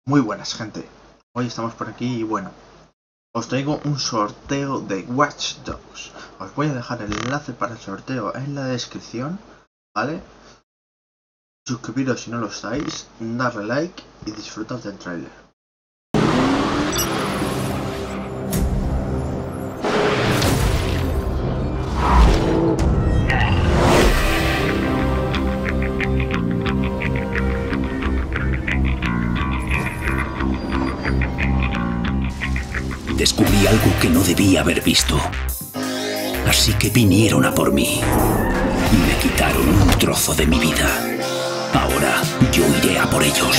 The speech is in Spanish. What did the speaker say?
Muy buenas, gente. Hoy estamos por aquí y bueno, os traigo un sorteo de Watch Dogs. Os voy a dejar el enlace para el sorteo en la descripción, ¿vale? Suscribiros si no lo estáis, darle like y disfrutad del tráiler. Descubrí algo que no debía haber visto. Así que vinieron a por mí. Y me quitaron un trozo de mi vida. Ahora yo iré a por ellos.